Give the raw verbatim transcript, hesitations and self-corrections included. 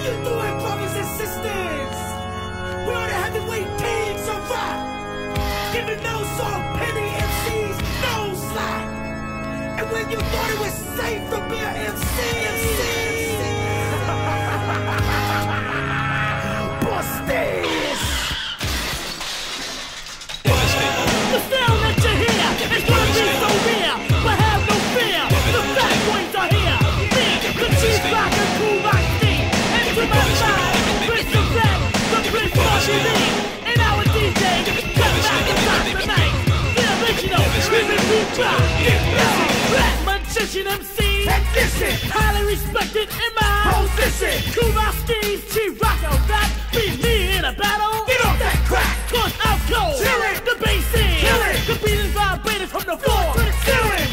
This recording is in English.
you doing, brothers and sisters? We are the heavyweight kings of rap, giving those song penny M Cs no slack. And when you thought it was safe to be an M C, M C, busted. The sound that you hear is gonna be so real, but have no fear. The fat boys are here. Me, the chief rock and cool rock steam. And to my side, Prince of Rap, the Prince Marley, and our D J, cut back and stop the night. The original, living Wipeout, rap magician M C, and listen, highly respected in my position. Cool rock steam, chief rock out that beat me in a battle. Get off that crack, Cause I'm cold, chill it, the bass in, kill it, the beat is vibrating from the floor to the ceiling.